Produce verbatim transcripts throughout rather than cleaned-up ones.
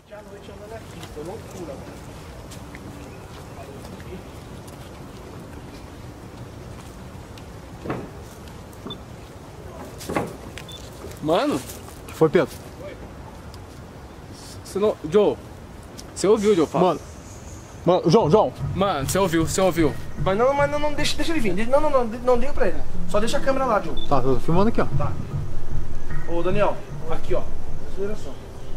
A noite andando aqui, tô loucura, mano. Mano? Que foi, Pedro? Você não... Joe, você ouviu o Joe falar? Mano. Mano, João, João. Mano, você ouviu, você ouviu. Mas não, mas não, não deixa, deixa ele vir. Não, não, não, não liga pra ele. Só deixa a câmera lá, Joe. Tá, tô filmando aqui, ó. Tá. Ô, Daniel, aqui, ó. Zoeira só.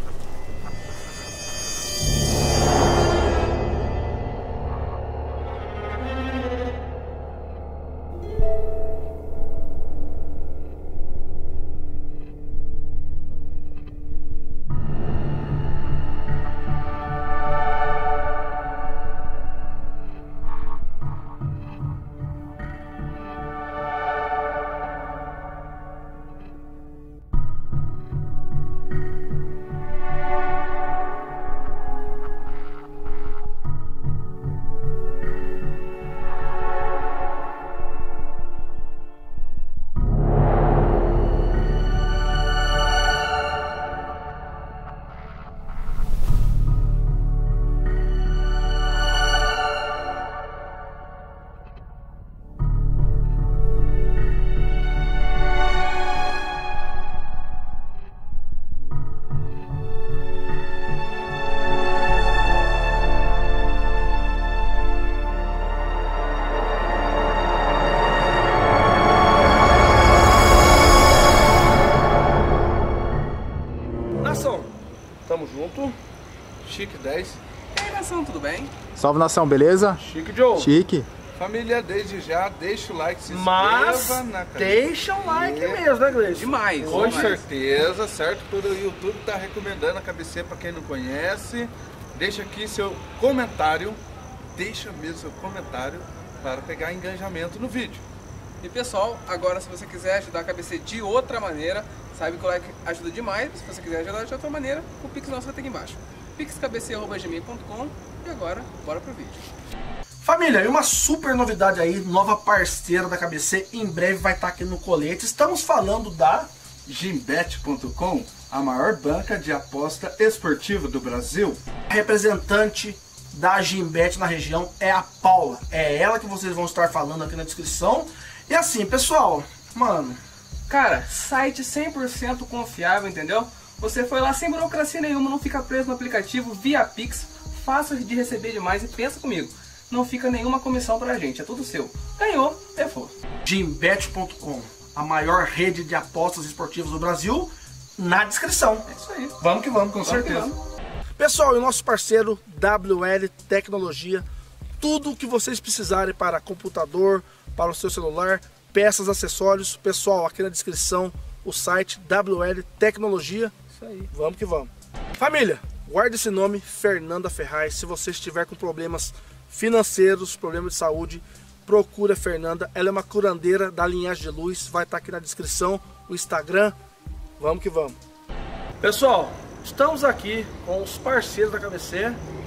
Tamo junto. Chique dez. E aí, nação, tudo bem? Salve, nação, beleza? Chique Joe. Chique. Família, desde já, deixa o like, se inscreva Mas na canal. deixa um like mesmo, né, Gleice? Demais. Com demais. certeza, certo? Todo o YouTube tá recomendando a K B C para quem não conhece. Deixa aqui seu comentário. Deixa mesmo seu comentário para pegar engajamento no vídeo. E pessoal, agora se você quiser ajudar a K B C de outra maneira, sabe que o like ajuda demais. Se você quiser ajudar de outra maneira, o Pix nosso vai ter aqui embaixo. pix k b c arroba gmail ponto com. E agora, bora pro vídeo. Família, e uma super novidade aí, nova parceira da K B C, em breve vai estar aqui no colete. Estamos falando da Gymbet ponto com, a maior banca de aposta esportiva do Brasil. representante da Gymbet na região, é a Paula. É ela que vocês vão estar falando aqui na descrição. E assim, pessoal, mano... Cara, site cem por cento confiável, entendeu? Você foi lá sem burocracia nenhuma, não fica preso no aplicativo, via Pix, fácil de receber demais e pensa comigo, não fica nenhuma comissão pra gente, é tudo seu. Ganhou, levou. Gymbet ponto com, a maior rede de apostas esportivas do Brasil, na descrição. É isso aí. Vamos que vamos, com Vamos que certeza. vamos. Pessoal, e o nosso parceiro W L Tecnologia, tudo o que vocês precisarem para computador, para o seu celular, peças, acessórios, pessoal, aqui na descrição o site W L Tecnologia. Isso aí. Vamos que vamos. Família, guarde esse nome, Fernanda Ferraz. Se você estiver com problemas financeiros, problemas de saúde, procura a Fernanda. Ela é uma curandeira da linhagem de luz. Vai estar aqui na descrição o Instagram. Vamos que vamos. Pessoal, estamos aqui com os parceiros da K B C,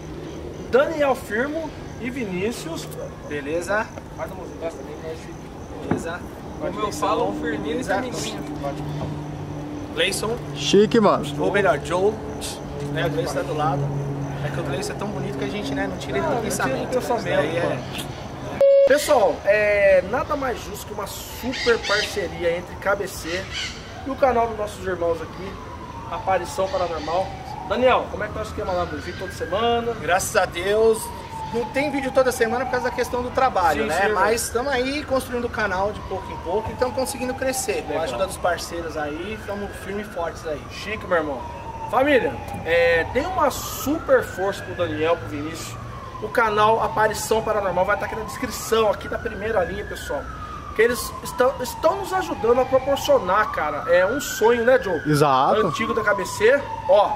Daniel Firmo e Vinícius. Beleza? Faz a mãozinha dessa também, né? Beleza? Como eu falo, um Firmino e Firmino. Gleison, Chique, mano. ou melhor, Joe, né? O Gleison tá do lado. É que o Gleison é tão bonito que a gente, né, não tira ele do pensamento. do pensamento, Isso aí é... mano. Pessoal, é nada mais justo que uma super parceria entre K B C e o canal dos nossos irmãos aqui, Aparição Paranormal. Daniel, como é que tá o esquema lá do vídeo toda semana? Graças a Deus, não tem vídeo toda semana por causa da questão do trabalho, Sim, né? sim, Mas estamos aí construindo o canal de pouco em pouco e estamos conseguindo crescer. Com Legal. a ajuda dos parceiros aí, estamos firmes e fortes aí. Chique, meu irmão. Família, é, dê uma super força pro Daniel, pro Vinícius. O canal Aparição Paranormal vai estar aqui na descrição, aqui da primeira linha, pessoal. Que eles estão, estão nos ajudando a proporcionar, cara, é um sonho, né, Joe? Exato. Antigo da K B C, ó.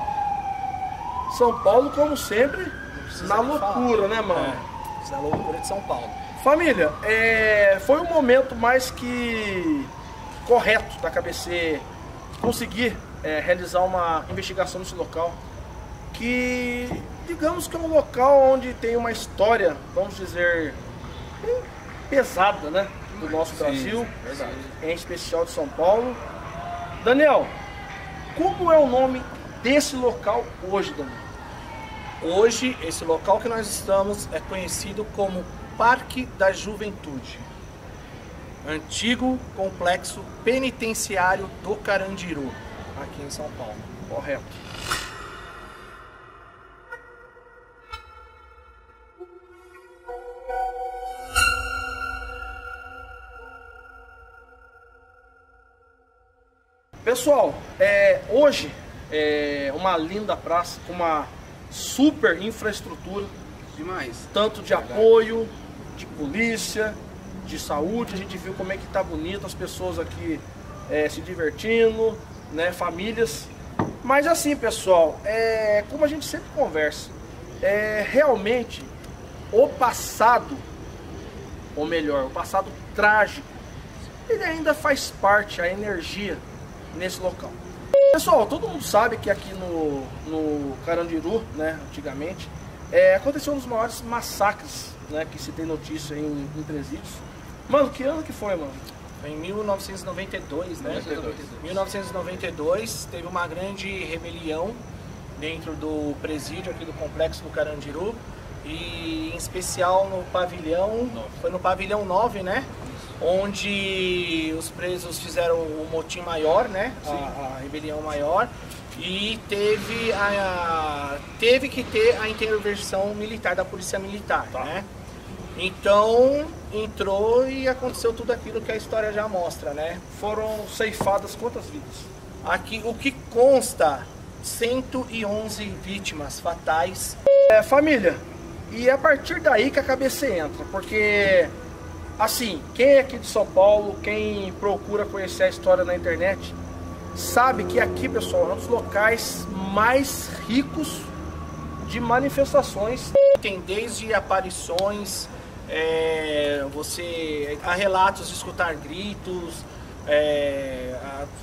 São Paulo, como sempre, na nem loucura, falar. né, mano? É, isso é a loucura de São Paulo. Família, é, foi um momento mais que correto da K B C conseguir é, realizar uma investigação nesse local, que digamos que é um local onde tem uma história, vamos dizer, bem pesada, né, do nosso Brasil, verdade. em especial de São Paulo. Daniel, como é o nome desse local hoje, Daniel? Hoje, esse local que nós estamos é conhecido como Parque da Juventude, antigo complexo penitenciário do Carandiru, aqui em São Paulo. Correto. Pessoal, é, hoje é uma linda praça com uma super infraestrutura, Demais. tanto de apoio, de polícia, de saúde. A gente viu como é que tá bonito, as pessoas aqui é, se divertindo, né, famílias. Mas assim, pessoal, é, como a gente sempre conversa, é, realmente o passado, ou melhor, o passado trágico, ele ainda faz parte, a energia nesse local. Pessoal, todo mundo sabe que aqui no, no Carandiru, né, antigamente, é, aconteceu um dos maiores massacres, né, que se tem notícia em, em presídios. Mano, que ano que foi, mano? Em mil novecentos e noventa e dois, né? mil novecentos e noventa e dois teve uma grande rebelião dentro do presídio aqui do complexo do Carandiru, e em especial no pavilhão, foi no pavilhão nove, né? Onde os presos fizeram o motim maior, né? A, a rebelião maior, e teve, a, teve que ter a intervenção militar da polícia militar, tá, né? Então entrou e aconteceu tudo aquilo que a história já mostra, né? Foram ceifadas quantas vidas? Aqui o que consta, cento e onze vítimas fatais. É, família, e é a partir daí que a cabeça entra, porque assim, quem é aqui de São Paulo, quem procura conhecer a história na internet, sabe que aqui, pessoal, é um dos locais mais ricos de manifestações. Tem desde aparições, é, você, há relatos de escutar gritos, é,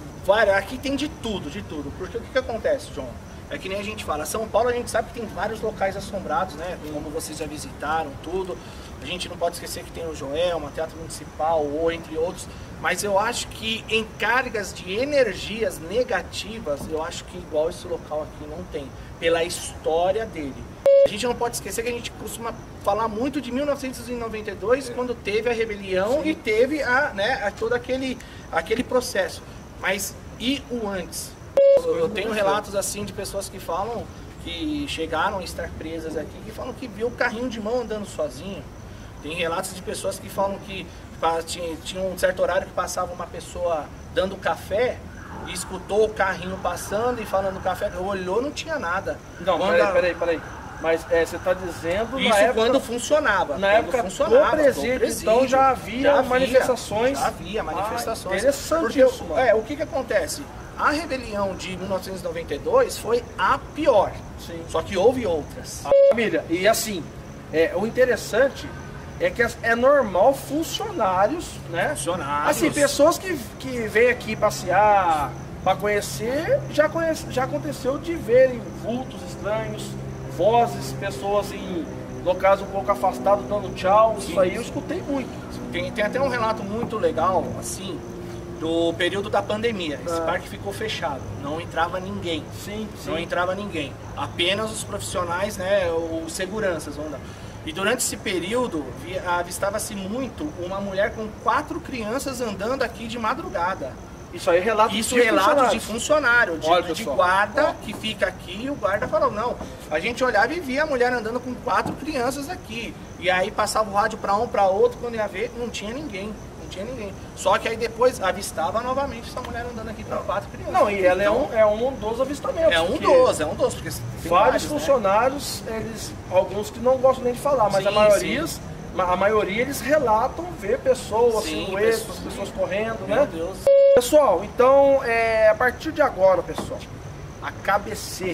há, aqui tem de tudo, de tudo. Porque o que, que acontece, João? É que nem a gente fala, São Paulo a gente sabe que tem vários locais assombrados, né? Como vocês já visitaram, tudo. A gente não pode esquecer que tem o Joelma, Teatro Municipal, ou entre outros. Mas eu acho que em cargas de energias negativas, eu acho que igual esse local aqui não tem, pela história dele. A gente não pode esquecer que a gente costuma falar muito de mil novecentos e noventa e dois, é. quando teve a rebelião. Sim. E teve a, né, a todo aquele, aquele processo. Mas e o antes? Eu, eu tenho relatos assim de pessoas que falam que chegaram a estar presas aqui, que falam que viu o carrinho de mão andando sozinho. Tem relatos de pessoas que falam que tinha, tinha um certo horário que passava uma pessoa dando café e escutou o carrinho passando e falando café, olhou, não tinha nada. Não, quando peraí, a... peraí, peraí. Mas é, você está dizendo isso na época, quando funcionava. Na quando época funcionava, do presídio, presídio, então já havia, já havia manifestações. Já havia manifestações. Ah, interessante porque, isso, mano. É, o que que acontece? A rebelião de mil novecentos e noventa e dois foi a pior. Sim. Só que houve outras. Ah, família, e assim, é, o interessante é que é normal funcionários, né? Funcionários. Assim, pessoas que, que vêm aqui passear, para conhecer, já, conhece, já aconteceu de verem vultos estranhos, vozes, pessoas em locais um pouco afastados dando tchau. Sim. Isso aí eu escutei muito. Tem, tem até um relato muito legal, assim, do período da pandemia. Esse ah. parque ficou fechado, não entrava ninguém. Sim, sim. Não entrava ninguém. Apenas os profissionais, né, os seguranças, vamos dar. E durante esse período, avistava-se muito uma mulher com quatro crianças andando aqui de madrugada. Isso aí é relato Isso de relato de funcionário, de, Olha, de guarda, ó, que fica aqui, e o guarda falou, não, a gente olhava e via a mulher andando com quatro crianças aqui. E aí passava o rádio para um, para outro, quando ia ver, não tinha ninguém. Não tinha ninguém. Só que aí depois avistava novamente essa mulher andando aqui com quatro crianças. Não, e ela então, é, um, é um dos avistamentos. É um dos, é um dos. Porque vários funcionários, né? Eles, alguns que não gostam nem de falar, mas sim, a maioria... Sim. A maioria eles relatam ver pessoas, silhuetas, pessoas, pessoas correndo, meu né? Deus. Pessoal, então é, a partir de agora, pessoal, a K B C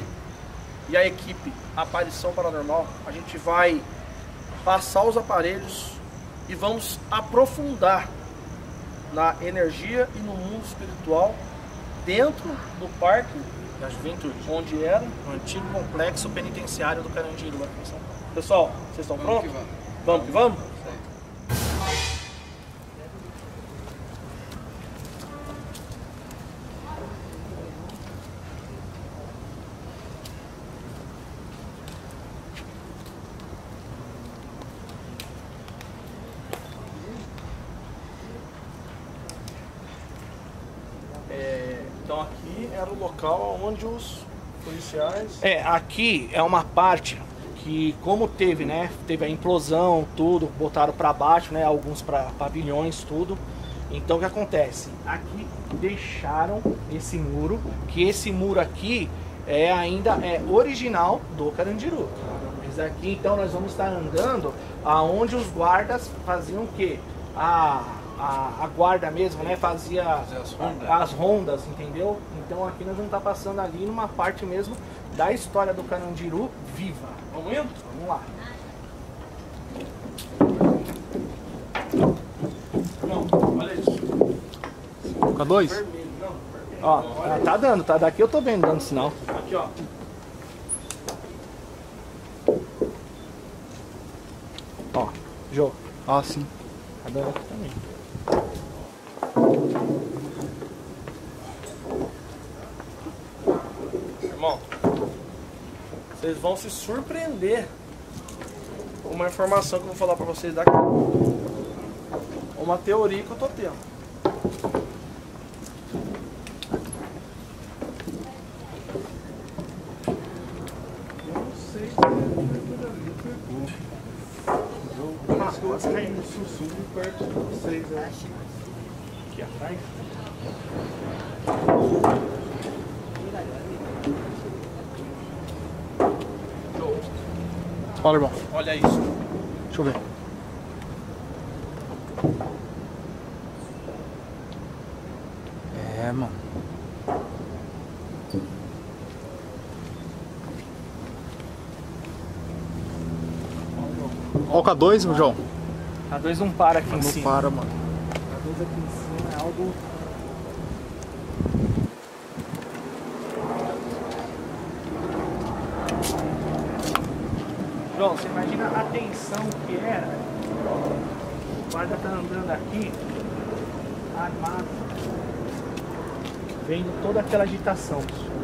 e a equipe Aparição Paranormal, a gente vai passar os aparelhos e vamos aprofundar na energia e no mundo espiritual dentro do Parque da Juventude, onde era o antigo complexo penitenciário do Carandiru, aqui em São Paulo. Pessoal, vocês estão vamos prontos? Que vamos. Vamos que vamos? era o local onde os policiais... É, aqui é uma parte que, como teve, né, teve a implosão, tudo, botaram para baixo, né, alguns para pavilhões, tudo. Então o que acontece? Aqui deixaram esse muro, que esse muro aqui é ainda é original do Carandiru. Esse aqui, então, nós vamos estar andando aonde os guardas faziam o quê? A, a, a guarda mesmo, né, fazia as rondas. as rondas, entendeu? Então aqui nós vamos estar passando ali numa parte mesmo da história do Carandiru viva. Vamos indo? Vamos lá. Não, olha isso. Fica dois? Vermelho, não. Vermelho. Ó, tá, tá dando, tá? Daqui eu tô vendo dando sinal. Aqui, ó. Ó, Jô. Ah, sim. Tá dando aqui também. Irmão, vocês vão se surpreender com uma informação que eu vou falar pra vocês daqui. Uma teoria que eu tô tendo. Eu não sei se é Quase caindo. sussurro perto de vocês, né? Aqui atrás. Fala, irmão. Olha isso. Deixa eu ver. É, mano. Ó o K dois, João. A dois não para aqui em Não cima. para, mano. A dois aqui em cima é algo. João, você imagina a tensão que era? O guarda tá andando aqui, armado, vendo toda aquela agitação.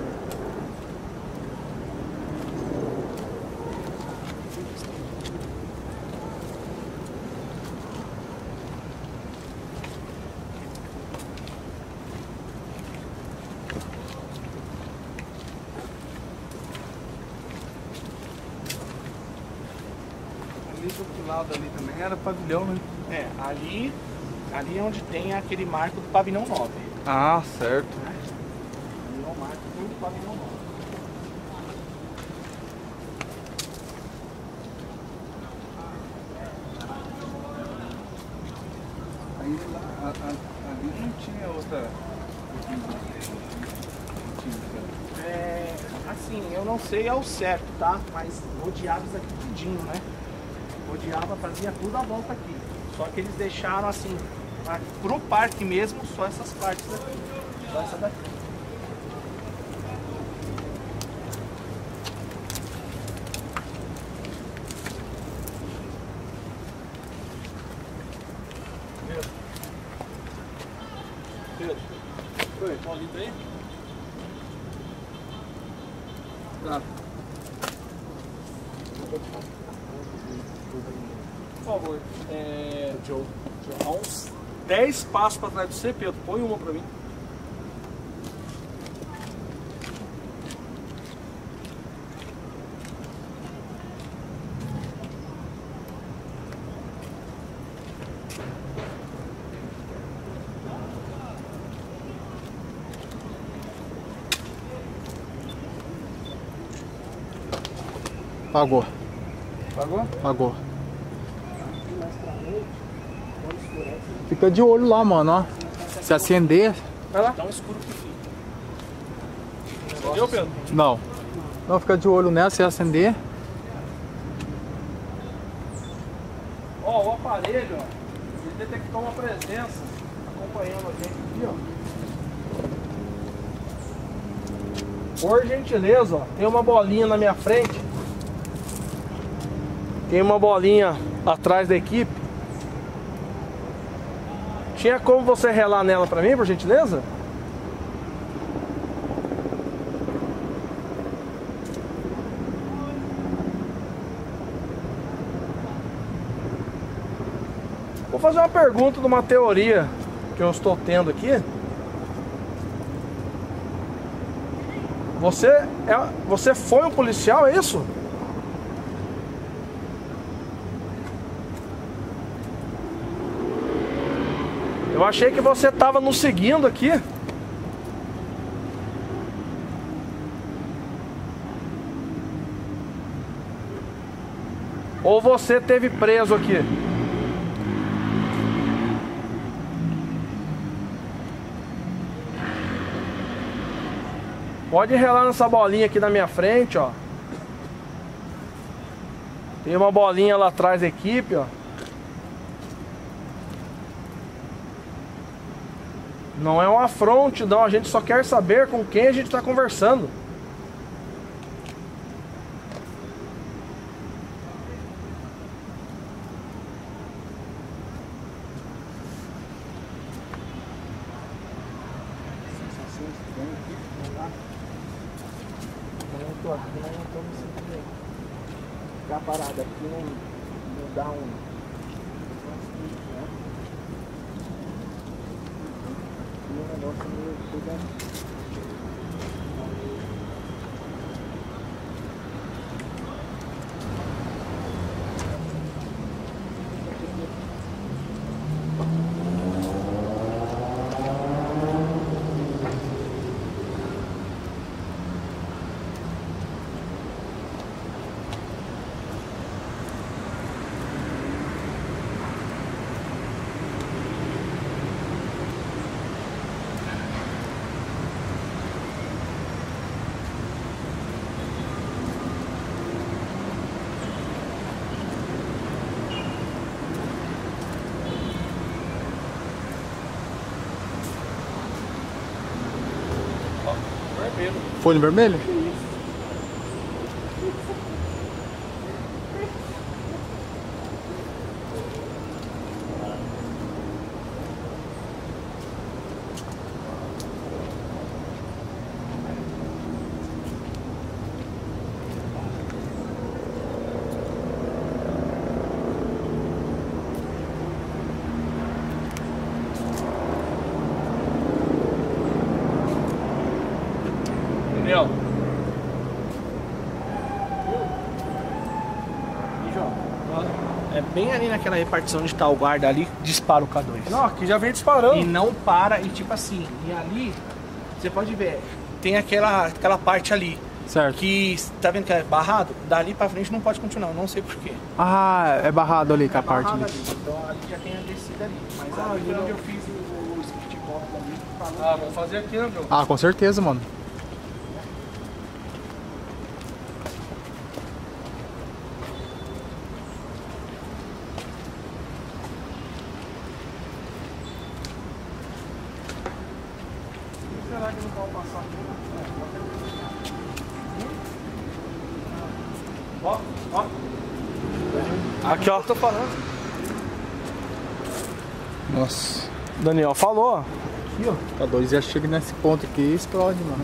Ali do outro lado ali também era pavilhão, né? É, ali, ali é onde tem aquele marco do pavilhão nove. Ah, certo. Ali é o marco do pavilhão nove. Aí lá, a- a- ali não tinha outra. É, assim, eu não sei ao certo, tá? Mas rodeava isso aqui tudinho, né? Rodeava, fazia tudo a volta aqui. Só que eles deixaram assim, a- pro parque mesmo, só essas partes daqui. Só essa daqui. Pedro. Oi, Paulinho tá aí? Tá. Por favor, é, Joe, há uns dez passos pra trás de você, Pedro. Põe uma pra mim. Pagou. Pagou? Pagou. Fica de olho lá, mano, ó. Se acender... Vai lá. Tão escuro que fica. Entendeu, Pedro? Não. Não, fica de olho nela, se acender... Ó, o aparelho, ó, ele detectou uma presença acompanhando a gente aqui, ó. Por gentileza, ó, tem uma bolinha na minha frente. Tem uma bolinha atrás da equipe. Tinha como você relar nela pra mim, por gentileza? Vou fazer uma pergunta de uma teoria que eu estou tendo aqui. Você, é, você foi um policial, é isso? Eu achei que você estava nos seguindo aqui. Ou você teve preso aqui? Pode relar nessa bolinha aqui na minha frente, ó. Tem uma bolinha lá atrás da equipe, ó. Não é um afronte, não. A gente só quer saber com quem a gente está conversando. Ficar parado aqui não, não dá um... um negócio meio pegando. Foi no vermelho? Daniel. E João? É bem ali naquela repartição onde tá o guarda ali, dispara o K dois. Não, aqui já vem disparando. E não para, e tipo assim, e ali, você pode ver, tem aquela, aquela parte ali. Certo. Que, tá vendo que é barrado? Dali pra frente não pode continuar, não sei porquê. Ah, é barrado ali com a É parte barrado ali. ali, então ali já tem a descida ali. Mas Ah, ali foi não. onde eu fiz o, o script copy ali, falou. Ah, vamos fazer aqui, né, João? Ah, com certeza, mano. Será que não pode passar aqui? Ó, ó. Aqui, ó. Tô falando. Nossa. Daniel falou, ó. Aqui, ó. K dois já chega nesse ponto aqui e explode, mano.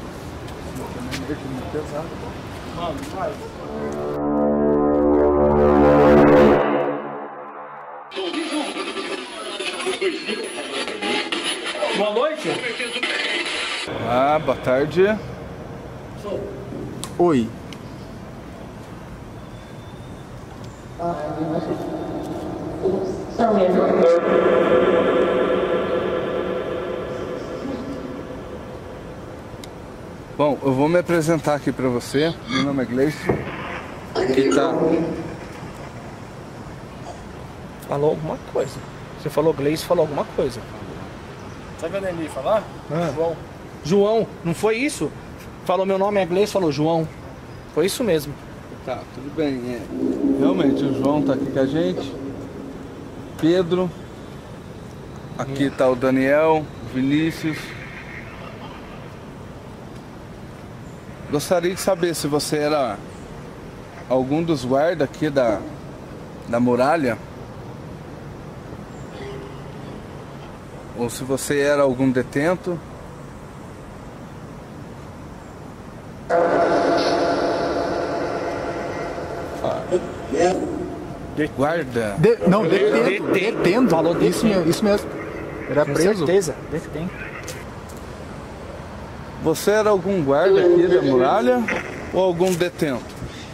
Pesado. Mano, vai. Boa noite. Ah, boa tarde. Oi. Bom, eu vou me apresentar aqui pra você. Meu nome é Gleison. E tá. Falou alguma coisa. Você falou Gleice, falou alguma coisa. Sabe o que eu nem falar? Ah. João. João, não foi isso? Falou meu nome é Gleice, falou João. Foi isso mesmo. Tá, tudo bem. É. Realmente, o João tá aqui com a gente. Pedro. Aqui tá o Daniel, Vinícius. Gostaria de saber se você era algum dos guardas aqui da, da muralha. Ou se você era algum detento. Guarda. De- não, detendo. Detendo. Detendo. Falou Isso, detendo. mesmo, isso mesmo. Era Com preso. certeza. Detém. Você era algum guarda aqui da muralha ou algum detento?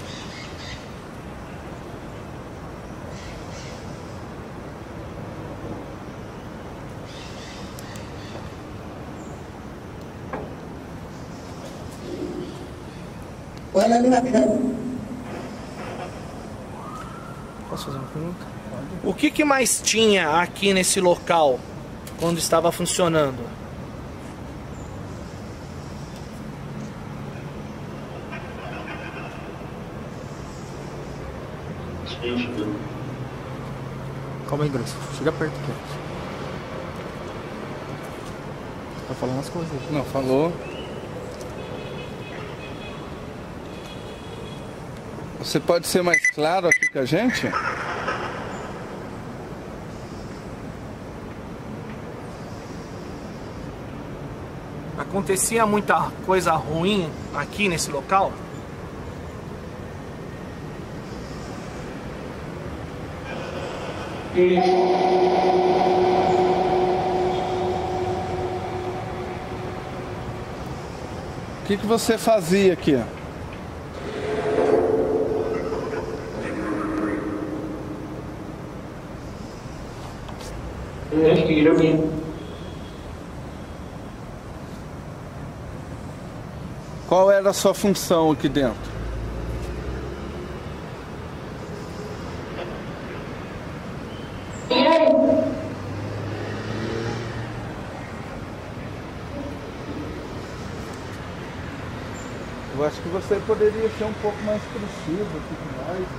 Posso fazer uma pergunta? O que, que mais tinha aqui nesse local quando estava funcionando? Calma aí, Graça. Chega perto aqui. Tá falando as coisas. Não, falou. Você pode ser mais claro aqui com a gente? Acontecia muita coisa ruim aqui nesse local? O que, que você fazia aqui? Qual era a sua função aqui dentro? Eu acho que você poderia ser um pouco mais preciso aqui com nós.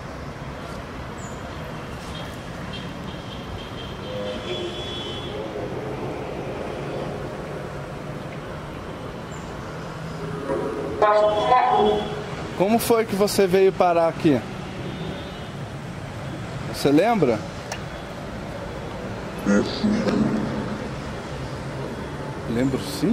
Como foi que você veio parar aqui? Você lembra? Lembro sim.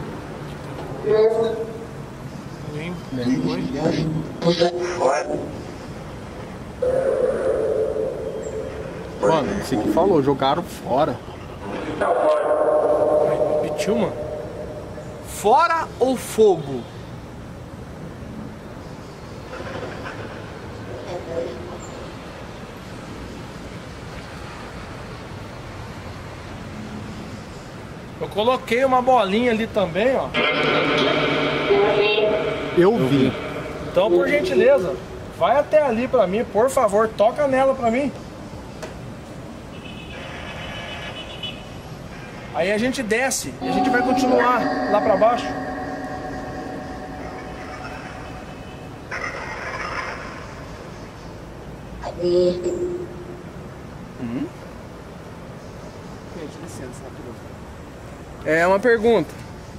Mano, esse aqui falou, jogaram fora. Repetiu, mano? Fora ou fogo? Eu coloquei uma bolinha ali também, ó. Eu vi. Então, por gentileza, vai até ali pra mim, por favor, toca nela pra mim. Aí a gente desce e a gente vai continuar lá pra baixo. Hum? Gente, licença, rapidão. É uma pergunta.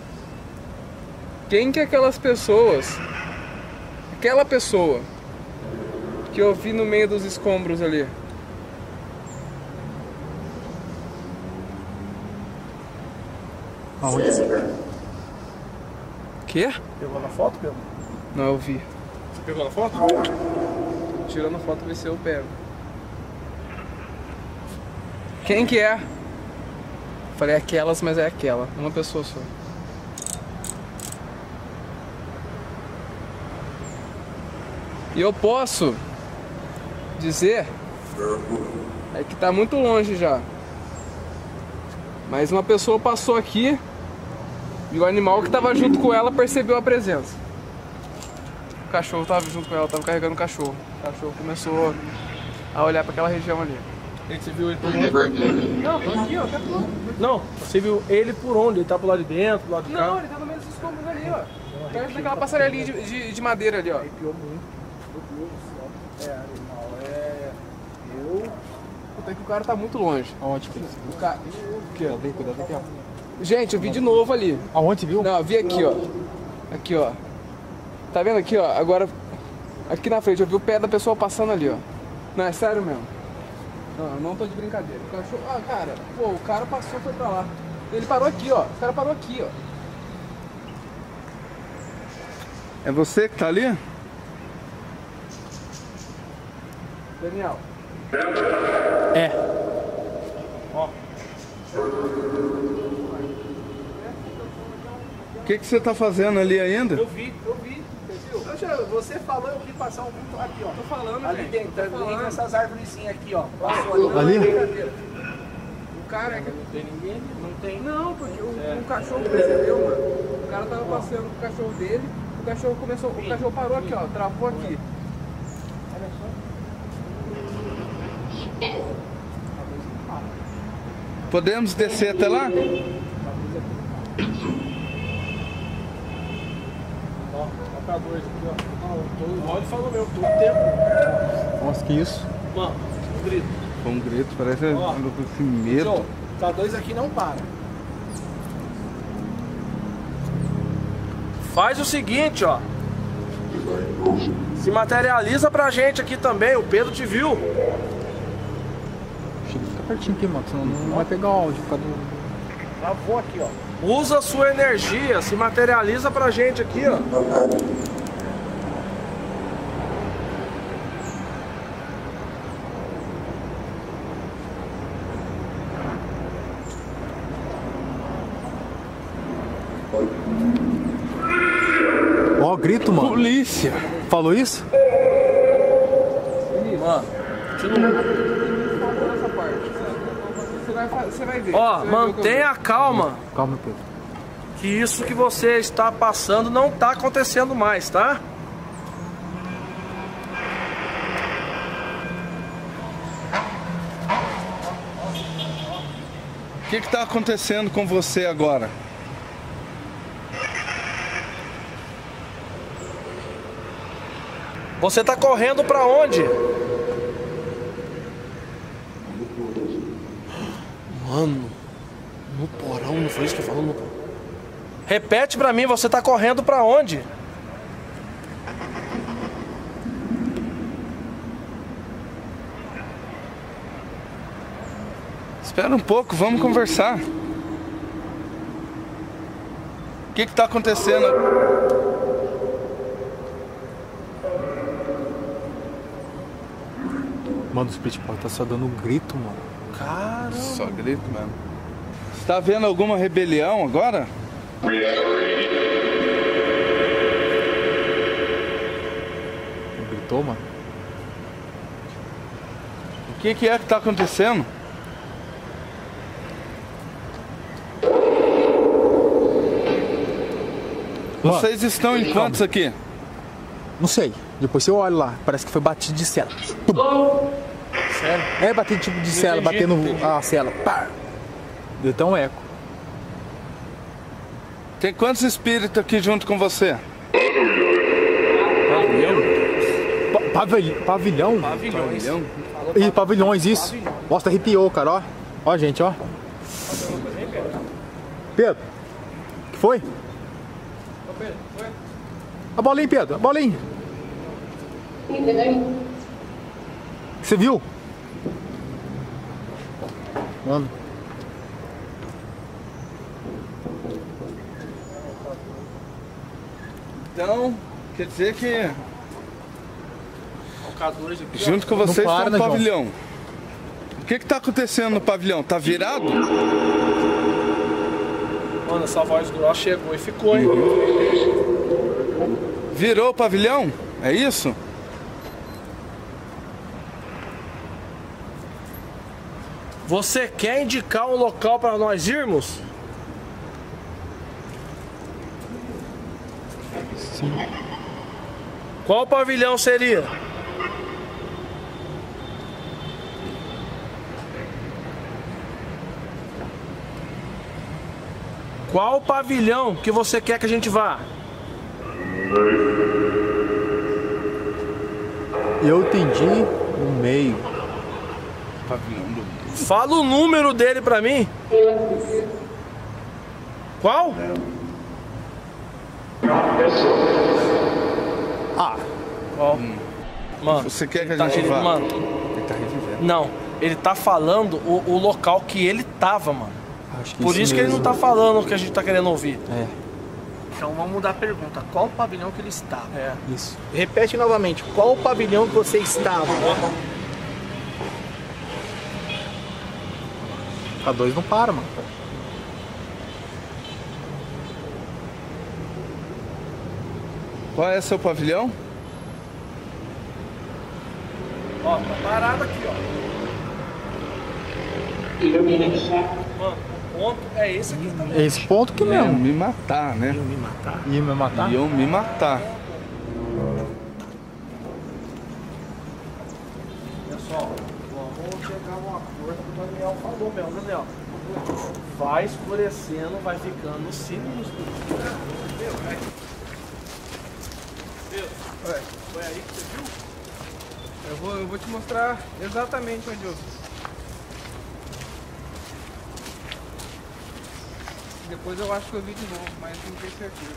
Quem que é aquelas pessoas? Aquela pessoa que eu vi no meio dos escombros ali. Aonde? Quê? Pegou na foto, Pedro? Não, eu vi. Você pegou na foto? Tô tirando foto pra ver se eu pego. Quem que é? Falei aquelas, mas é aquela. Uma pessoa só. E eu posso dizer é que tá muito longe já. Mas uma pessoa passou aqui e o animal que tava junto com ela percebeu a presença. O cachorro tava junto com ela, tava carregando o cachorro. O cachorro começou a olhar para aquela região ali. Você viu ele por onde? Não, tô aqui, ó, tá pro lado. Não, você viu ele por onde? Ele tá pro lado de dentro, pro lado de cá? Não, ele tá no meio dos escombros ali, ó. Perto daquela passarelinha de, de, de madeira ali, ó. Arrepiou muito. Meu Deus do céu. É, animal, é... Eu... Puta que o cara tá muito longe. Aonde? O cara... Aqui, ó. Vem, cuidado aqui, ó. Gente, eu vi de novo ali. Aonde, viu? Não, eu vi aqui, ó. Aqui, ó. Tá vendo aqui, ó? Agora, aqui na frente, eu vi o pé da pessoa passando ali, ó. Não, é sério mesmo. Não, eu não tô de brincadeira. O cachorro... Ah, cara, pô, o cara passou, foi pra lá. Ele parou aqui, ó. O cara parou aqui, ó. É você que tá ali? Daniel. É. Ó. que, que você tá fazendo ali ainda? Eu vi, eu vi. Você viu? Você falou, eu vi passar um vulto aqui, ó. Tô falando, Ali gente. dentro, Tô dentro falando. dessas árvorezinhas aqui, ó. Passou Ali? O cara é que não tem ninguém? Não tem. Não, porque o, o cachorro percebeu, mano. O cara tava passeando com o cachorro dele, o cachorro começou, o cachorro parou aqui, ó, travou aqui. Podemos descer até lá? Tá dois aqui, ó. O óleo falou meu, todo tempo. Nossa, que isso? Mano, um grito. Foi um grito, parece Ó. um medo. Joe, tá dois aqui, não para. Faz o seguinte, ó. Se materializa pra gente aqui também, o Pedro te viu. Chega, fica pertinho aqui, mano, senão não vai pegar o áudio. Fica do... Travou aqui, ó. Usa a sua energia, se materializa pra gente aqui, ó. Ó, grito, mano. Polícia! Falou isso? Mano, continua. Essa parte. Você vai, fa- você vai ver. Ó, Você vai ver o que eu mantenha a calma, Calma, Pedro. que isso que você está passando não tá acontecendo mais, tá? O que que tá acontecendo com você agora? Você tá correndo pra onde? Mano, no porão, não foi isso que falou no porão? Repete pra mim, você tá correndo pra onde? Espera um pouco, vamos conversar. O que que tá acontecendo? Mano, o Split Boy tá só dando um grito, mano. Caramba. Só grito mesmo. Você tá vendo alguma rebelião agora? Gritou, mano. O que que é que tá acontecendo? Mano, Vocês estão em quantos aqui? não sei. Depois você olha lá. Parece que foi batido de cela. Tum. Sério? É, batido tipo de cela, entendi, batendo entendi. a cela. Pá. Deu até um eco. Tem quantos espíritos aqui junto com você? Pa pavilhão? Pavilhão? Pavilhões. Ih, pavilhões, isso. Nossa, arrepiou, cara, ó. Ó, gente, ó. Pedro, o que foi? A bolinha, Pedro, a bolinha. Você viu? Mano. Então, quer dizer que Focadores aqui, ó. junto com vocês Não para, tem né, um João? pavilhão. O que que tá acontecendo no pavilhão? Tá virado? Mano, essa voz grossa chegou e ficou, hein? Virou o pavilhão? É isso? Você quer indicar um local para nós irmos? Sim. Qual pavilhão seria? Qual pavilhão que você quer que a gente vá? Eu entendi no meio. Pavilhão do... Fala o número dele pra mim. Qual? Ah, Qual? Mano, Você quer que a tá, gente ele, vá? mano, Ele tá revivendo. não. Ele tá falando o, o local que ele tava, mano. acho que Por isso que ele não mesmo. tá falando o que a gente tá querendo ouvir. É, Então vamos mudar a pergunta. Qual o pavilhão que ele estava? É. isso. Repete novamente. Qual o pavilhão que você estava? A dois não para, mano. Qual é seu pavilhão? Ó, tá parado aqui, ó. Mano, o ponto é esse aqui também. Esse ponto que Iam mesmo. me matar, né? Iam me matar. Ia me matar? Iam me matar. Pessoal, vamos chegar a um acordo que o Daniel falou mesmo, Daniel. Vai escurecendo, vai ficando sinistro. Meu, vai. Meu, foi aí que você viu? Eu vou, eu vou te mostrar exatamente onde eu vi. Depois eu acho que eu vi de novo, mas não tenho certeza.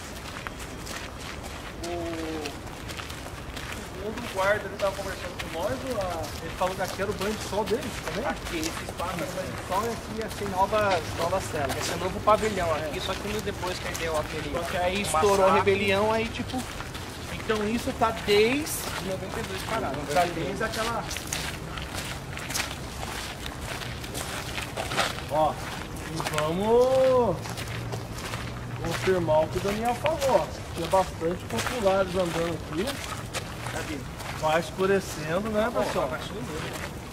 O segundo guarda ele estava conversando com nós, a... ele falou que aqui era o banho de sol deles também? Aqui, esse espaço era o banho de sol e aqui assim, novas, novas celas. Esse é o novo pavilhão aqui, é. Só que depois que deu aquele... Só que aí estourou a rebelião, aí tipo... Então isso tá desde noventa e dois parado. tá desde aquela... Ó, e vamos confirmar o que o Daniel falou. Tinha bastante populares andando aqui. Cadê? Vai escurecendo, né, pessoal? Tá chovendo.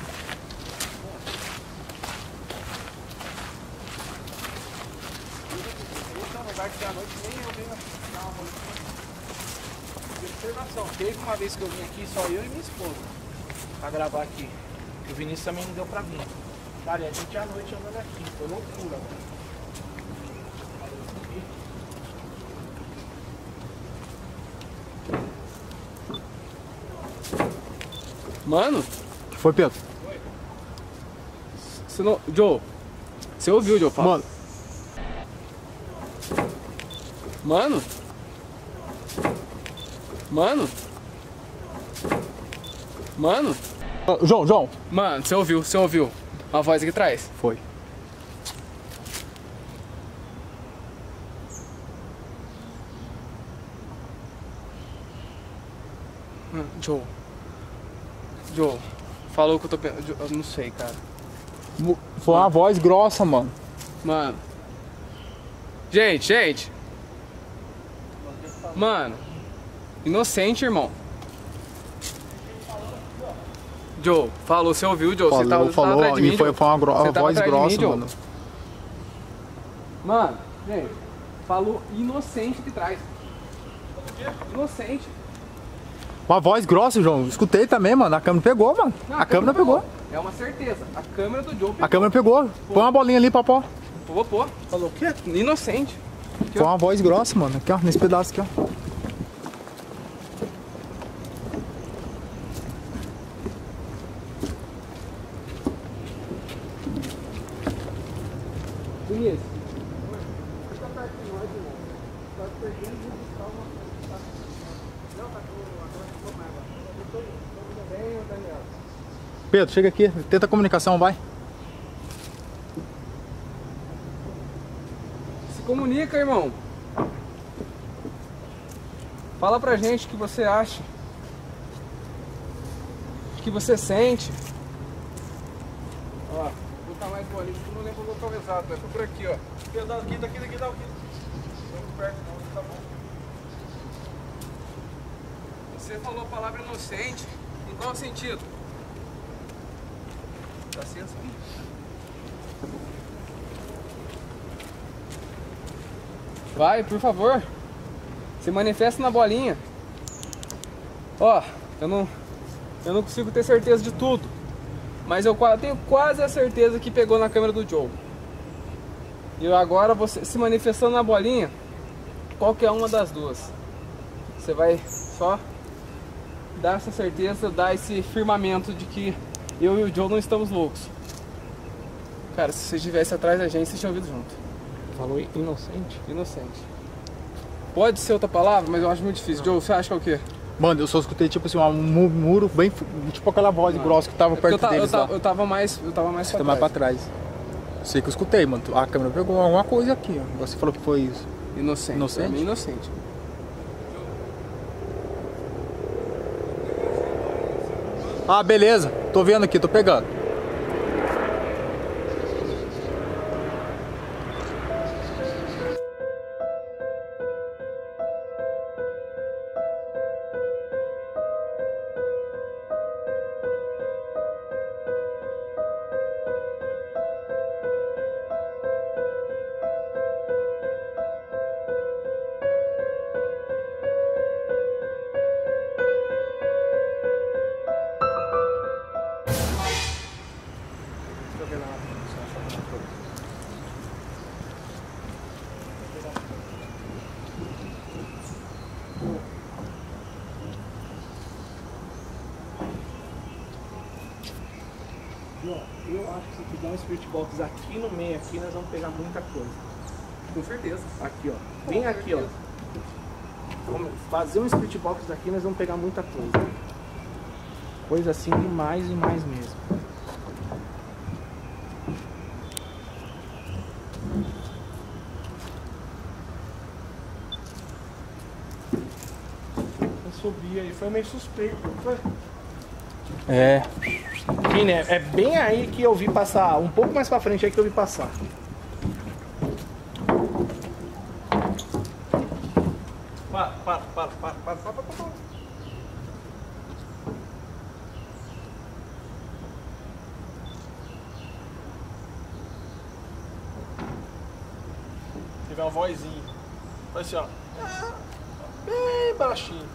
Esse é um lugar que à noite nem eu venho dar uma volta. De observação, teve uma vez que eu vim aqui, só eu e minha esposa, pra gravar aqui. E o Vinícius também não deu pra vir. Cara, e a gente à noite andando aqui, foi loucura, mano. Mano, O que foi, Pedro? você não... Joe, você ouviu, Joe? Fala. Mano, Mano? Mano? Mano? Ô, João, João. Mano, você ouviu, você ouviu. Uma voz aqui atrás. Foi. Hum, Joe. Joe. Falou que eu tô pensando. Eu não sei, cara. Mo- Foi uma voz grossa, mano. Mano. Gente, gente. Mano. Inocente, irmão. Joe, falou, você ouviu, Joe? Você Falou, tava, falou, tava atrás de mim, e foi, Joe? foi uma, gro- Você uma tava voz atrás de mim, grossa, Joe? mano. Mano, gente, falou inocente que traz. Inocente. Uma voz grossa, João. Escutei também, mano. A câmera pegou, mano. Não, a câmera pegou. É uma certeza. A câmera do Joe A câmera pegou. Põe uma bolinha ali, papó. Vou pôr. Falou o quê? Inocente. Foi uma voz grossa, mano. Aqui, ó. Nesse pedaço aqui, ó. Vinícius. Pedro, chega aqui. Tenta a comunicação, vai. Se comunica, irmão. Fala pra gente o que você acha. O que você sente. Ó, vou botar mais bolinha, porque eu não lembro o local exato. É por aqui, ó. Aqui, daqui, daqui, daqui, daqui. Vamos perto, não, tá bom. Você falou a palavra inocente. Em qual sentido? Tá aceso aqui? Vai, por favor. Se manifesta na bolinha. Ó, eu não, eu não consigo ter certeza de tudo, mas eu qua- tenho quase a certeza que pegou na câmera do Joe. E agora você se manifestando na bolinha, qualquer uma das duas, você vai só dar essa certeza, dar esse firmamento de que eu e o Joe não estamos loucos. Cara, se você estivesse atrás da gente, você tinha ouvido junto. Falou inocente? Inocente. Pode ser outra palavra, mas eu acho muito difícil. Joe, você acha que é o quê? Mano, eu só escutei tipo assim, um mu- muro bem. Tipo aquela voz grossa que tava É porque eu, perto ta- eu, deles ta- lá. eu tava mais, eu tava mais Você pra tá mais pra trás. trás. Sei que eu escutei, mano. A câmera pegou alguma coisa aqui, ó. Você falou que foi isso. Inocente. Inocente? Pra mim, inocente. Ah, beleza. Tô vendo aqui, tô pegando. João, eu acho que se tiver um Spirit Box aqui no meio, aqui, nós vamos pegar muita coisa. Com certeza. Aqui, ó. Bem aqui, ó. Vamos fazer um Spirit Box daqui, nós vamos pegar muita coisa. Coisa assim demais e mais mesmo. Eu subi aí, foi meio suspeito, não foi? É. Aqui, né? É bem aí que eu vi passar. Um pouco mais pra frente aí que eu vi passar. Para, para, para, para, para, para, para, para. Teve uma vozinha. Foi assim, ó. Bem baixinho.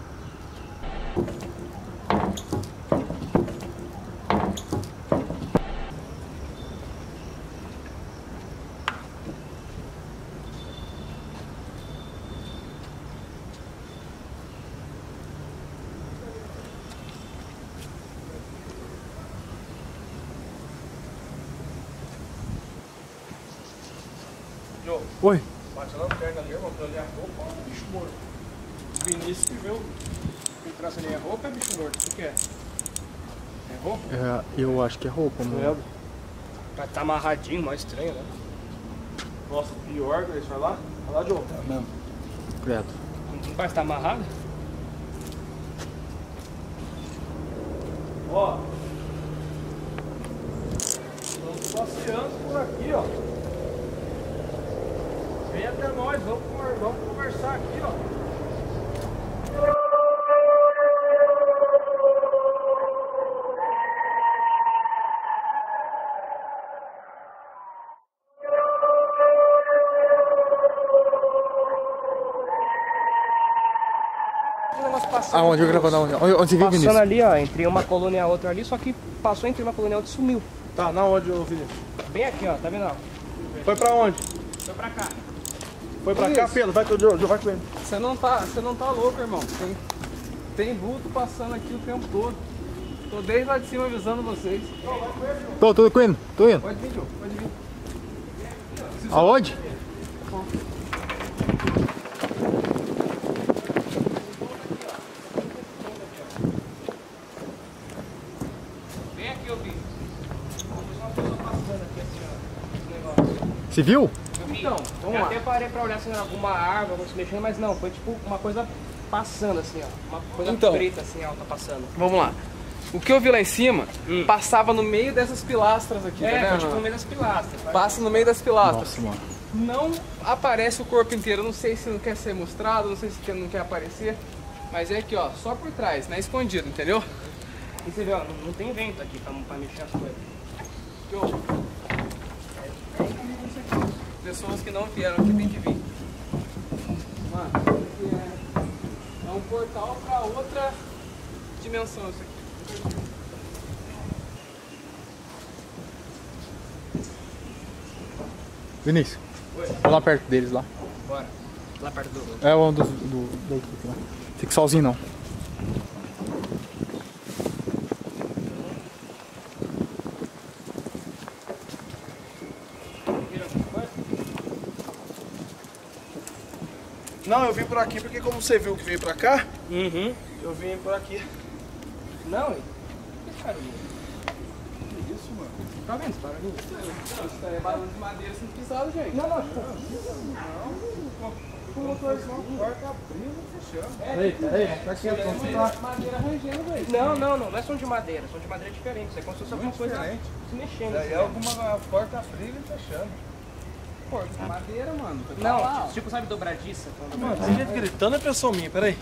Oi. Bate a lanterna ali, irmão, pra ali a roupa, ó, o bicho morto. Vinícius que viu. Quem traz ali é roupa ou é bicho morto? O que é? É roupa? É, eu acho que é roupa, mano. Tá, tá amarradinho, mais estranho, né? Nossa, pior, Grace, vai lá? Vai lá, Joe. É mesmo. Credo. Não parece que tá amarrado? Ó. Estamos passeando por aqui, ó. Vem até nós, vamos, conver- vamos conversar aqui, ó. Aonde eu gravando? Onde? Onde onde você viu, Passando Vinícius? ali, ó, entre uma colônia e a outra ali, só que passou entre uma colônia e a outra e sumiu. Tá, na onde, ô Vinícius? Bem aqui, ó, tá vendo? ó? Foi pra onde? Foi pra cá. Foi pra cá, Pedro? Vai com o Joe, Joe, vai com ele. Você não tá, você não tá louco, irmão. Tem, tem vulto passando aqui o tempo todo. Tô desde lá de cima avisando vocês. Tô, tô indo, tô indo. Pode vir, Joe, pode vir. Aonde? Bem aqui, eu vi. Uma pessoa passando aqui assim, ó. Esse negócio. Você viu? Então, vamos Eu lá. até parei pra olhar assim, alguma árvore, alguma se mexendo, mas não, foi tipo uma coisa passando assim, ó. Uma coisa Então. preta assim, ó, tá passando. Vamos lá. O que eu vi lá em cima passava no meio dessas pilastras aqui, É, tá foi vendo? tipo no meio das pilastras. Passa no meio das pilastras. Nossa, mano. Não aparece o corpo inteiro, não sei se não quer ser mostrado, não sei se não quer aparecer, mas é aqui, ó, só por trás, né, escondido, entendeu? E você vê, ó, não, não tem vento aqui pra, pra mexer as coisas. Show. É incrível isso aqui. Pessoas que não vieram aqui tem que vir. Mano, isso aqui é, é um portal pra outra dimensão isso aqui. Vinícius. Vamos lá perto deles lá. Bora. Lá perto do... É um dos. Do, do, do, lá. Fica sozinho não. Não, eu vim por aqui porque como você viu que veio pra cá, Uhum. eu vim por aqui. Não, que barulho? Que isso, mano? Tá vendo esse barulho? Isso é barulho de madeira sendo pisado, gente. Não, não, tipo... O motor só porta abrindo e fechando. Peraí, peraí, tá quieto, vamos ficar. Madeira rangendo, velho. Não, não, não, não é som de madeira, som de madeira é diferente, isso é como se fosse alguma coisa diferente. se mexendo. Daí assim, é né? alguma porta abrindo e fechando. Porta de madeira, mano. Tá Não, lá, ó. tipo, sabe dobradiça? Quando Mano, tem gente gritando, é pessoa minha, peraí.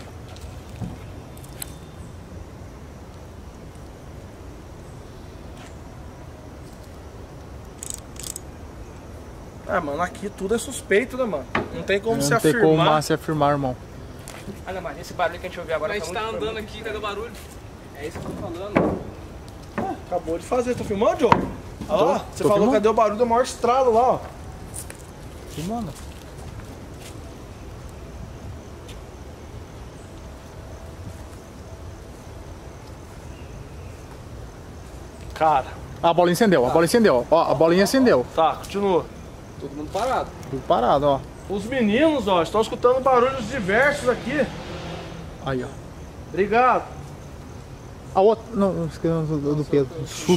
Ah, mano, aqui tudo é suspeito, né, mano? Não tem como se Não tem afirmar. como se afirmar, irmão. Ah, não, mas esse barulho que a gente ouviu agora A gente tá tá muito... andando aqui, cadê o barulho? É isso que eu tô falando. Acabou de fazer, tá filmando, Joe? Olha lá, Tô, você tô falou filmando. cadê o barulho da maior estrada lá, ó. Que mano? Cara, A bolinha acendeu, a bolinha acendeu. Ó, a bolinha acendeu. Tá, continua. Todo mundo parado. Tudo parado, ó. Os meninos, ó, estão escutando barulhos diversos aqui. Aí, ó. Obrigado. A outra. Não, não esqueci do, do Pedro.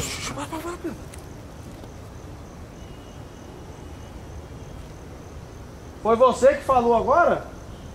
Foi você que falou agora?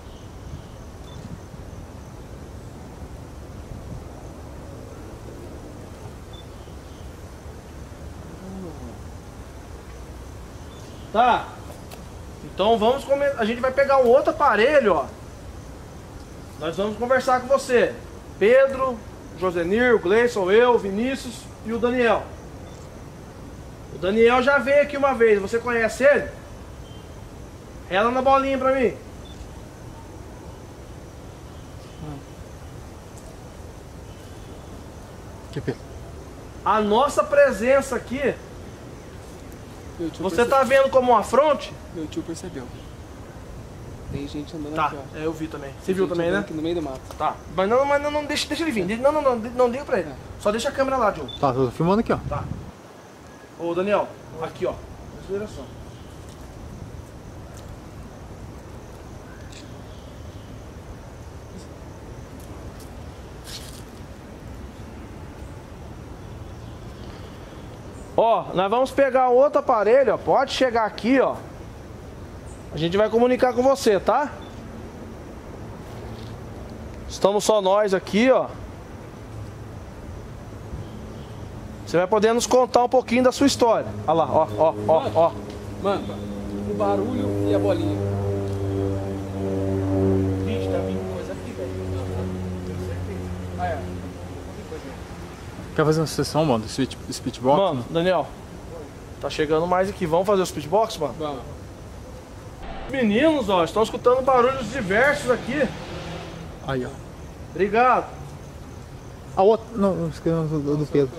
Tá. Então vamos comentar. A gente vai pegar um outro aparelho, ó. Nós vamos conversar com você. Pedro, Josenir, o Gleison, eu, o Vinícius e o Daniel. O Daniel já veio aqui uma vez. Você conhece ele? Ela na bolinha pra mim. Que Pedro? A nossa presença aqui, Meu tio você perce- tá vendo como um afronte? Meu tio percebeu. Tem gente andando Tá, aqui, ó. é, eu vi também. Você Tem viu gente também, andando né? Aqui no meio do mato. Tá. Mas não, mas não, não deixa, deixa ele vir. Não, não, não, não liga pra ele. Só deixa a câmera lá, Diogo. Tá, tô filmando aqui, ó. Tá. Ô, Daniel, aqui, ó. Nessa direção. Ó, nós vamos pegar outro aparelho, ó. Pode chegar aqui, ó. A gente vai comunicar com você, tá? Estamos só nós aqui, ó. Você vai poder nos contar um pouquinho da sua história. Olha lá, ó, ó, ó, ó. Mano, o barulho e a bolinha. Vixe, tá vindo coisa aqui, velho. Ah, é. Quer fazer uma sessão, mano, do speed, speedbox? Mano, Daniel, tá chegando mais aqui. Vamos fazer o speedbox, mano? Vamos. Meninos, ó, estão escutando barulhos diversos aqui. Aí, ó. Obrigado. A outra. Não, não esqueci do, do Pedro.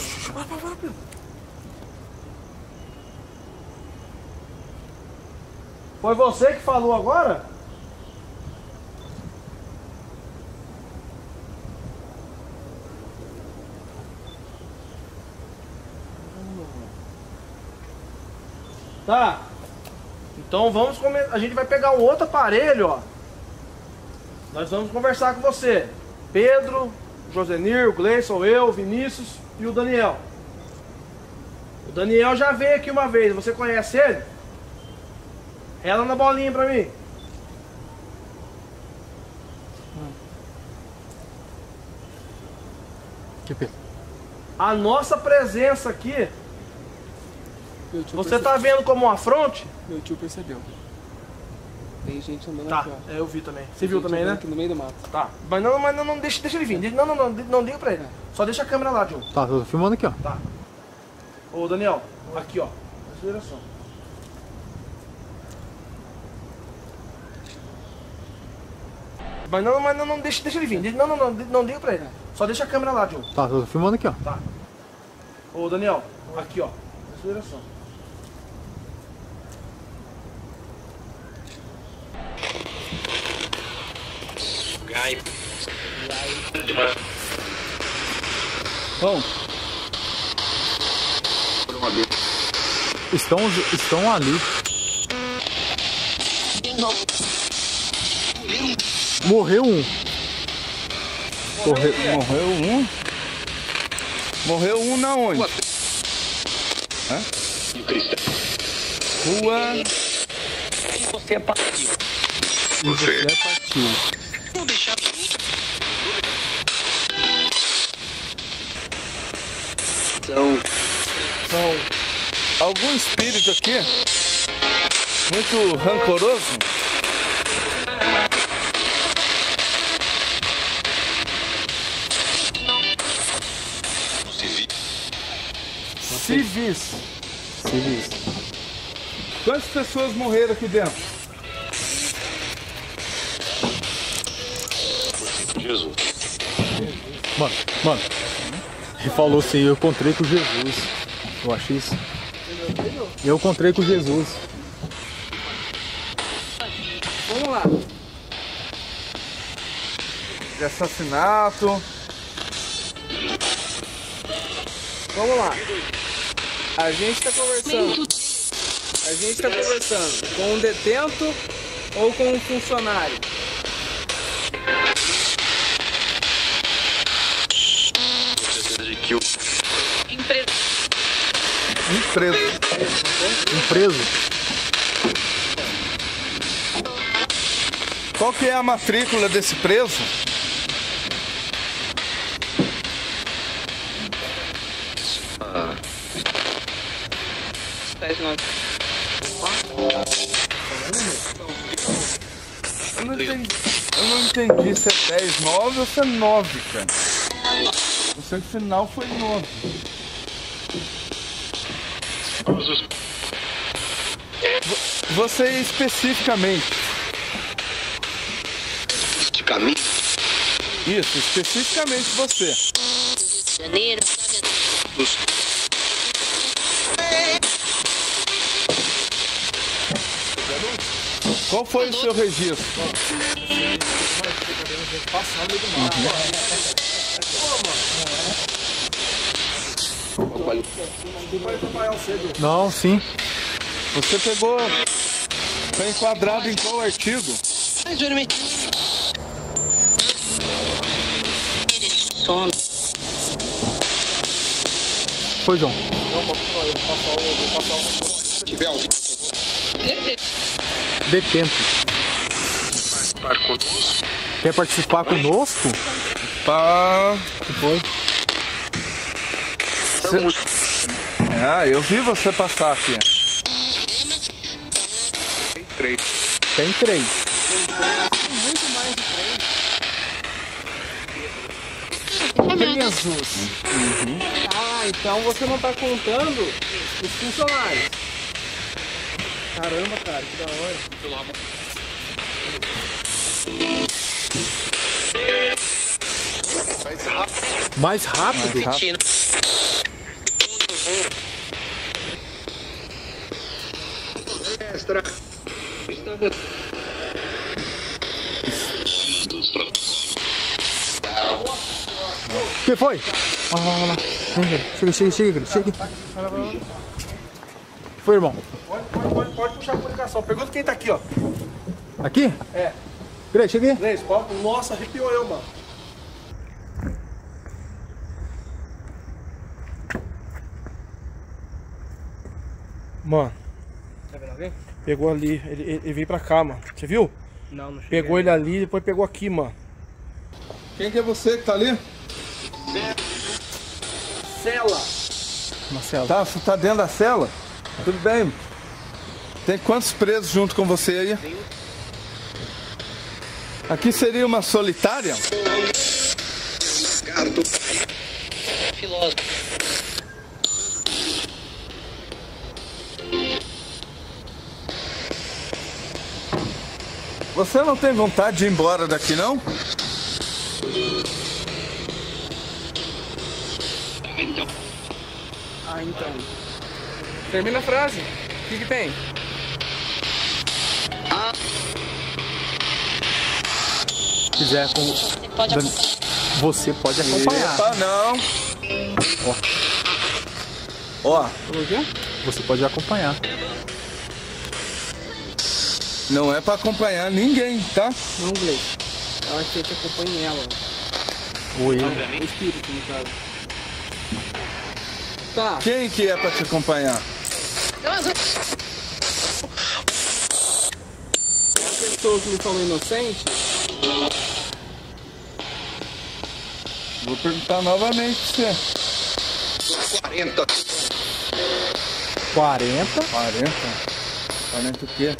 Foi você que falou agora? Tá. Então vamos comentar. A gente vai pegar um outro aparelho, ó. Nós vamos conversar com você. Pedro, Josenir, o Gleison, eu, o Vinícius e o Daniel. O Daniel já veio aqui uma vez. Você conhece ele? Ela na bolinha pra mim. Que Pedro? A nossa presença aqui, Meu tio você perce- tá vendo como um afronte? Meu tio percebeu. Tem gente andando Tá, aqui, ó. é, eu vi também. Você Tem viu gente também, andando né? Aqui no meio do mato. Tá. Mas não, mas não, não deixa, deixa ele vir. Não, não, não, não liga pra ele. Só deixa a câmera lá, Diogo. Tá, tô filmando aqui, ó. Tá. Ô, Daniel, aqui, ó. Nessa direção. Mas não, mas não, não deixa, deixa ele vir. Não, não, não, não liga pra ele. Só deixa a câmera lá, Diogo. Tá, tô filmando aqui, ó. Tá. Ô, Daniel, aqui, ó. Nessa direção. Bom, Estão, estão ali. Morreu um. Morreu, Morreu um? Morreu um na onde? Hã? Rua. Você partiu. São algum espírito aqui muito rancoroso. Civis. Civis. Quantas pessoas morreram aqui dentro? Jesus. Mano, mano. Ele falou assim, eu encontrei com Jesus. Eu achei isso. Eu encontrei com Jesus. vamos lá. De assassinato. Vamos lá. A gente tá conversando. A gente tá conversando com um detento ou com um funcionário? Empresa. Empreso. Qual que é a matrícula desse preso? Eu não entendi, eu não entendi se é dez, nove ou se é nove, cara. O seu final foi nove. Você especificamente. Isso, especificamente você. Janeiro. Qual foi o seu registro? Não, sim. Você pegou. Foi enquadrado em qual artigo? Sono. Foi, João. Detento. Quer participar conosco? Pá. Que foi? Ah, eu vi você passar aqui. Tem três. Tem três. Muito mais de três. Jesus. Uhum. Ah, então você não tá contando os funcionários. Caramba, cara, que da hora. Mais rápido? Mais rápido. O que foi? Olha lá, olha lá. Chega, chega, chega, chega. O que foi, irmão? Pode, pode, pode, pode puxar a comunicação. Pergunta quem tá aqui, ó. Aqui? É. Peraí, cheguei. Três, pode. Nossa, arrepiou eu, mano. Mano. Tá vendo alguém? Pegou ali. Ele, ele, ele veio pra cá, mano. Você viu? Não, não cheguei. Pegou ele ali e depois pegou aqui, mano. Quem que é você que tá ali? Cela. Marcelo. Tá, você tá dentro da cela? Tudo bem. Tem quantos presos junto com você aí? Aqui seria uma solitária? Filósofo. Você não tem vontade de ir embora daqui, não? Ah, então. Termina a frase. O que que tem? Se quiser, com... Pode acompanhar. você pode acompanhar. Epa, não. Ó, Falou o quê? Você pode acompanhar. não é pra acompanhar ninguém, tá? Não, Gleice. Eu acho que eu te acompanho ela. Ou ele. O espírito, no caso. Tá. Quem que é pra te acompanhar? A pessoa que me falou inocente, Vou perguntar novamente pra você. quarenta. quarenta? quarenta o quê?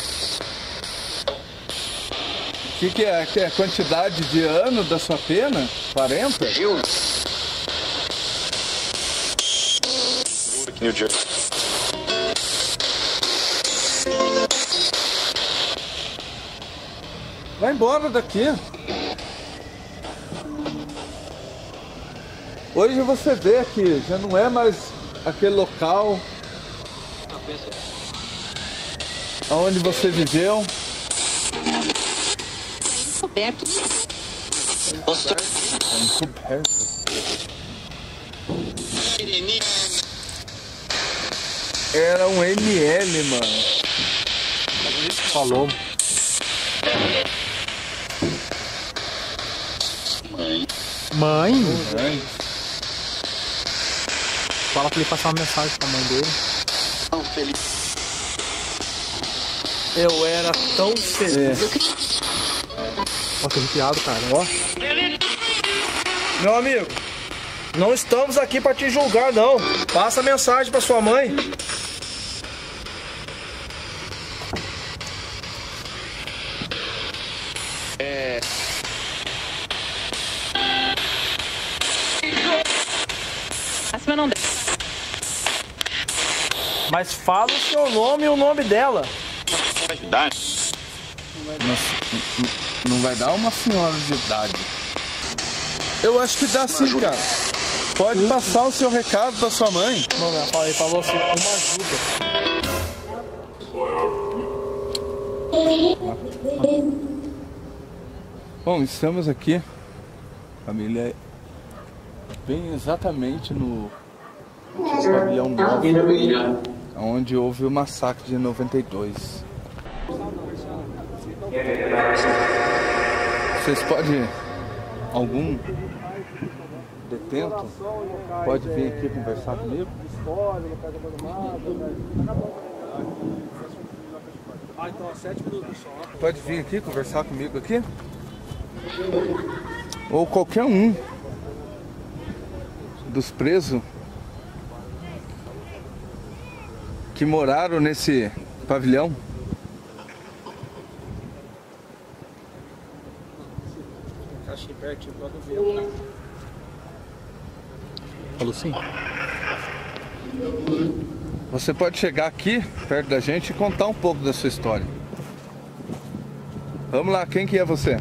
O que, que é? Que é a quantidade de ano da sua pena? quarenta? New Jersey. Vai embora daqui. Hoje você vê que já não é mais aquele local onde você viveu. Roberto. É encoberto. Era um M L, mano. Falou. Mãe? Mãe. Fala pra ele passar uma mensagem pra mãe dele. Tão feliz. Eu era tão feliz. Ó, tô arrepiado, cara. Ó. Meu amigo, não estamos aqui pra te julgar, não. Passa a mensagem pra sua mãe. Acima não dá. Mas fala o seu nome e o nome dela. Não vai dar uma senhora de idade. Eu acho que dá sim, cara. Pode passar o seu recado pra sua mãe. Não, não, ele falou assim, uma ajuda. Bom, estamos aqui, família, bem exatamente no pavilhão nove, onde houve o massacre de noventa e dois. Vocês podem, algum detento, pode vir aqui conversar comigo? Ah, então, sete minutos só. Pode vir aqui conversar comigo aqui? Ou qualquer um dos presos que moraram nesse pavilhão. Achei pertinho do lado do vento. Falou sim. Você pode chegar aqui perto da gente e contar um pouco da sua história. Vamos lá, quem que é você?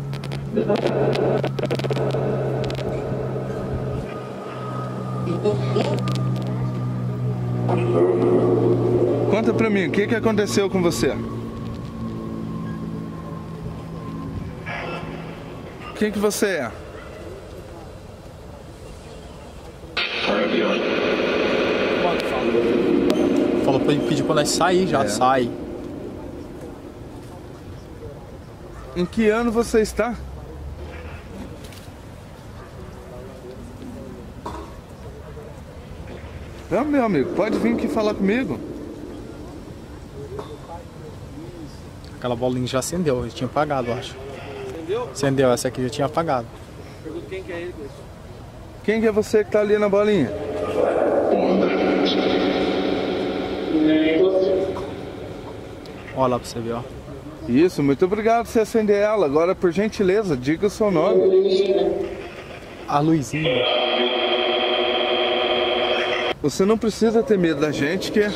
Conta pra mim, o que que aconteceu com você? Quem que você é? Falou pra ele pedir pra nós sair, já É. sai. Em que ano você está? Não, meu amigo, pode vir aqui falar comigo. Aquela bolinha já acendeu, ele tinha apagado, eu acho. Entendeu? Acendeu, essa aqui já tinha apagado. Pergunta quem que é ele. Quem que é você que tá ali na bolinha? Olha lá pra você ver, ó. Isso, muito obrigado por você acender ela. Agora, por gentileza, diga o seu nome. A luzinha. Você não precisa ter medo da gente, que os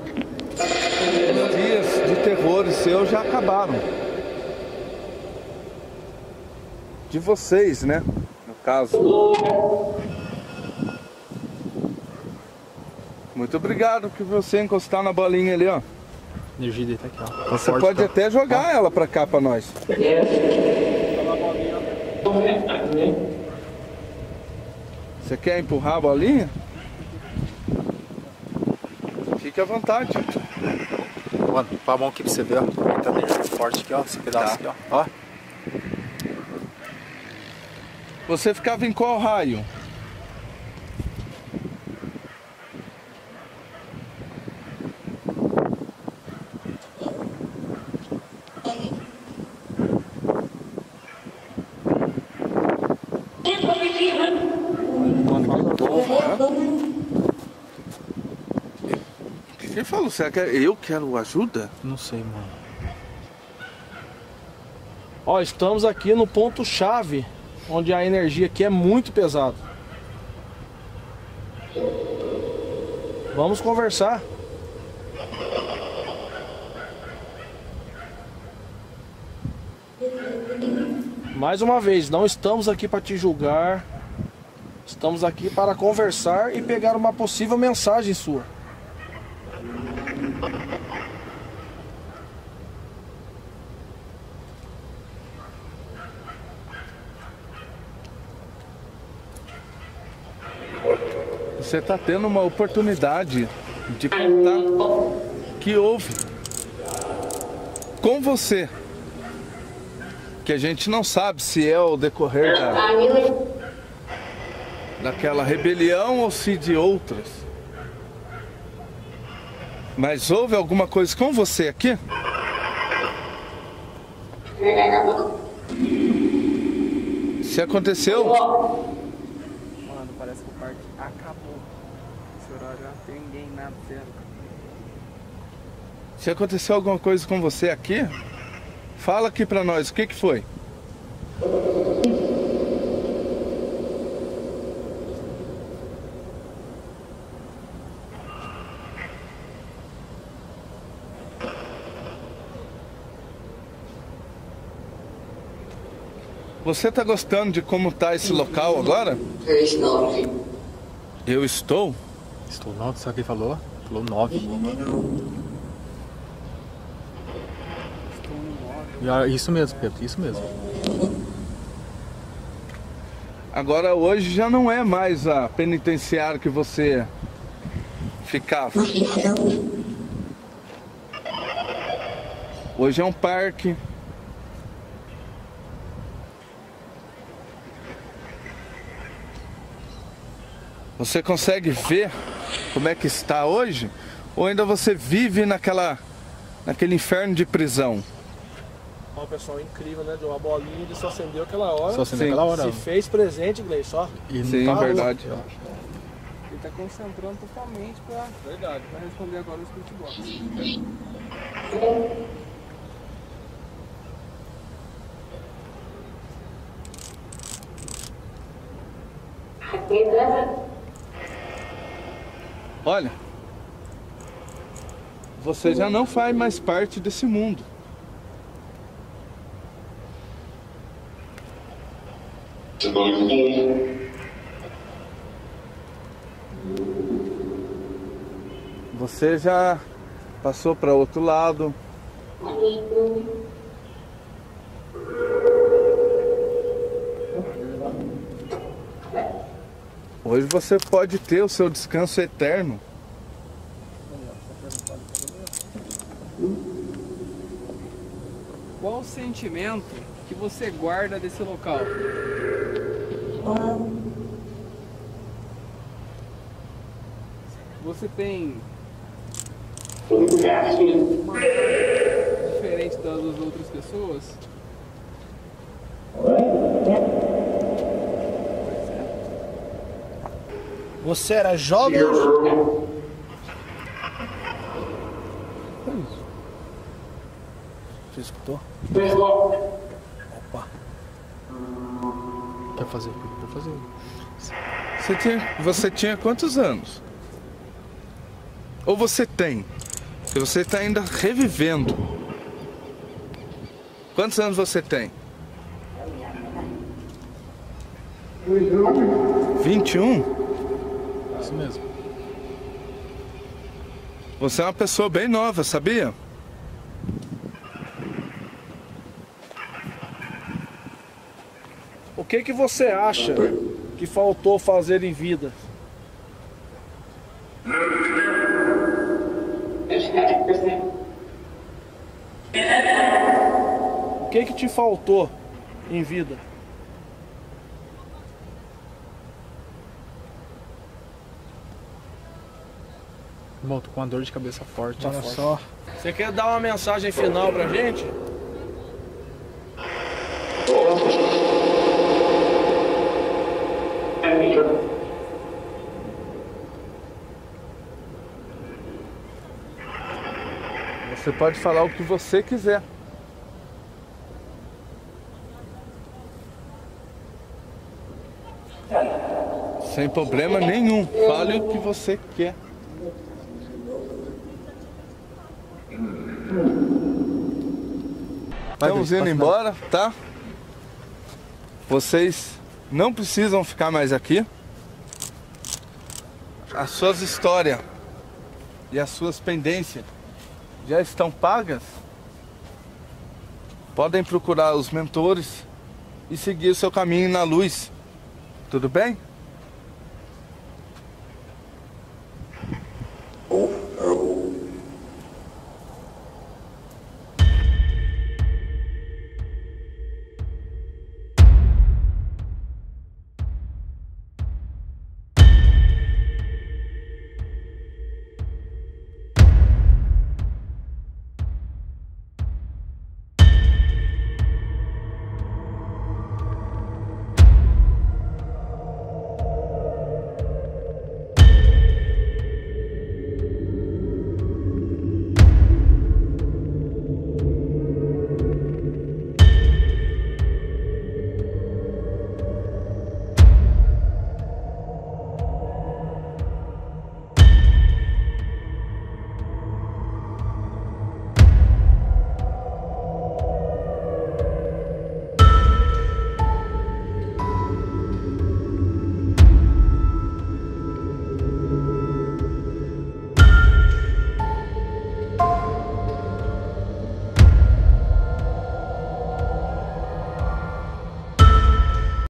dias de terror seus já acabaram. De vocês, né? No caso. Muito obrigado por você encostar na bolinha ali, ó. A energia dele tá aqui, ó. Tá Você forte, pode tá? até jogar ela pra cá, pra nós. Você quer empurrar a bolinha? Fique à vontade. Mano, põe a mão aqui pra você ver, ó. Tá energia forte aqui, ó. Esse pedaço aqui, ó. Ó. Você ficava em qual raio? Quem falou? Será que eu quero ajuda? Não sei, mano. Ó, estamos aqui no ponto chave, onde a energia aqui é muito pesada. Vamos conversar. Mais uma vez, não estamos aqui para te julgar. Estamos aqui para conversar e pegar uma possível mensagem sua. Você está tendo uma oportunidade de perguntar que houve com você, que a gente não sabe se é o decorrer da, daquela rebelião ou se de outras. Mas houve alguma coisa com você aqui? Se aconteceu... Mano, parece que o parque acabou. Esse horário já não tem ninguém, nada, zero. Se aconteceu alguma coisa com você aqui, fala aqui pra nós, o que que foi? Você tá gostando de como tá esse local agora? Eu estou? Estou nove, sabe o que ele falou? Falou nove. Isso mesmo, Pedro, isso mesmo. Agora hoje já não é mais a penitenciária que você ficava. Hoje é um parque. Você consegue ver como é que está hoje? Ou ainda você vive naquela, naquele inferno de prisão? Ó, pessoal, incrível, né? Deu uma bolinha, ele só acendeu aquela hora. Só acendeu Sim. aquela hora. Se fez presente, Gleice, só. E Sim, não tá verdade. louco. Ele tá concentrando totalmente pra, Verdade. pra responder agora o Spirit Box. Olha, você já não faz mais parte desse mundo. Você já passou para outro lado. Hoje você pode ter o seu descanso eterno. Qual o sentimento que você guarda desse local? Você tem uma diferente das outras pessoas? Você era jovem? Você escutou? Opa. Quer fazer? Quer fazer? Você tinha, você tinha quantos anos? Ou você tem? Porque você está ainda revivendo. Quantos anos você tem? vinte e um? Isso mesmo. Você é uma pessoa bem nova, sabia? O que que você acha que faltou fazer em vida? O que que te faltou em vida? Irmão, tô com uma dor de cabeça forte. Olha forte. só. Você quer dar uma mensagem final pra gente? Você pode falar o que você quiser. Sem problema nenhum. Fale o que você quer. Estamos indo embora, tá? Vocês não precisam ficar mais aqui. As suas histórias e as suas pendências já estão pagas. Podem procurar os mentores e seguir o seu caminho na luz. Tudo bem?